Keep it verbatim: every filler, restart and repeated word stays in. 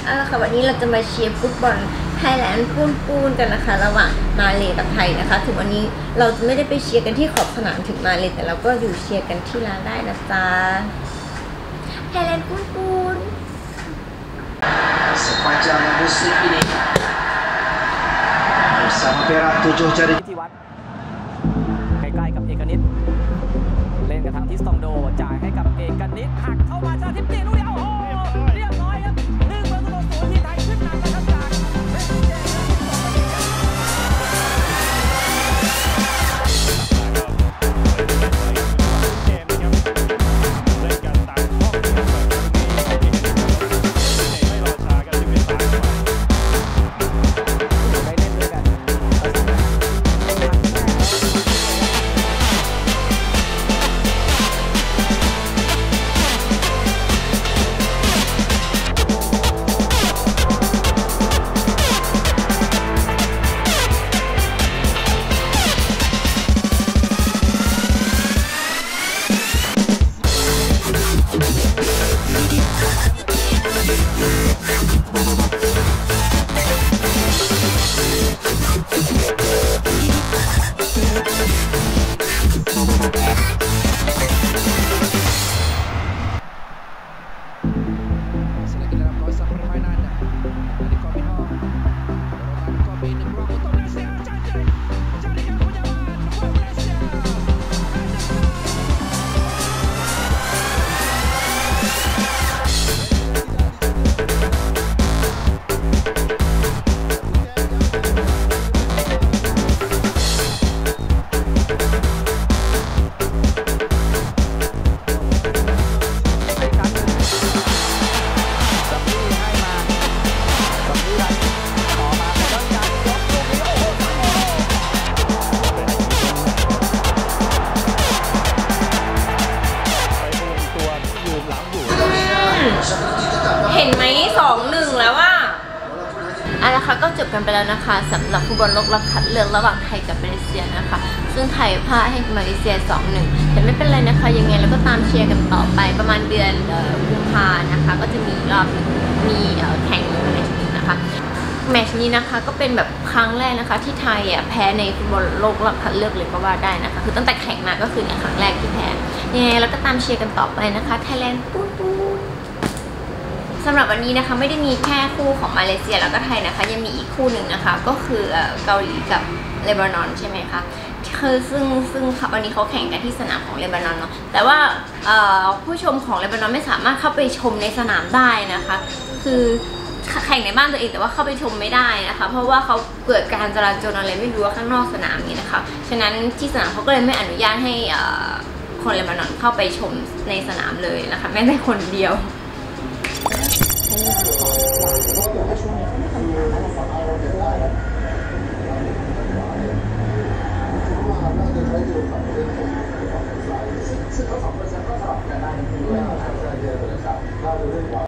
เอาละค่ะวันนี้เราจะมาเชียร์ฟุตบอลไทยแลนด์ปูนๆกันนะคะระหว่างมาเลกับไทยนะคะถึงวันนี้เราจะไม่ได้ไปเชียร์กันที่ขอบสนามถึงมาเลแต่เราก็อยู่เชียร์กันที่ร้านได้นะจ๊ะไทยแลนด์ปูนๆ sepanjang musim ini bersama Perak tujuh jari ที่วัดใกล้ๆกับเอกนิตเล่นกับทางทิสตองโดจ่ายให้กับเอกนิตหักเข้ามาชาทิพย์ตีลูกเดียวโอ้โหเรียบร้อยครับหนึ่งประตูต่อศูนย์ที่ไทยขึ้นนำนะครับจากเมสซี่เจเห็นไหมสองหนึ่งแล้วว่าเอาละค่ะก็จบกันไปแล้วนะคะสำหรับฟุตบอลโลกรอบคัดเลือกระหว่างไทยกับมาเลเซียนะคะซึ่งไทยพ่ายให้มาเลเซีย สองหนึ่ง แต่ไม่เป็นไรนะคะยังไงเราก็ตามเชียร์กันต่อไปประมาณเดือนกุมภานะคะก็จะมีรอบมีแข่งในแมตช์นี้นะคะแมตช์นี้นะคะก็เป็นแบบครั้งแรกนะคะที่ไทยอ่ะแพ้ในฟุตบอลโลกรอบคัดเลือกเลยก็ว่าได้นะคะคือตั้งแต่แข่งมาก็คือในครั้งแรกที่แพ้ยังไงเราก็ตามเชียร์กันต่อไปนะคะไทยแลนด์ปูนปูนสำหรับวันนี้นะคะไม่ได้มีแค่คู่ของมาเลเซียแล้วก็ไทยนะคะยังมีอีกคู่หนึ่งนะคะก็คือเกาหลีกับเลบานอนใช่ไหมคะคือซึ่งซึ่งวันนี้เขาแข่งกันที่สนามของเลบานอนเนาะแต่ว่าผู้ชมของเลบานอนไม่สามารถเข้าไปชมในสนามได้นะคะคือแข่งในบ้านตัวเองแต่ว่าเข้าไปชมไม่ได้นะคะเพราะว่าเขาเกิดการจราจรอะไรไม่รู้ข้างนอกสนามนี้นะคะฉะนั้นที่สนามเขาก็เลยไม่อนุญาตให้คนเลบานอนเข้าไปชมในสนามเลยนะคะแม้แต่คนเดียว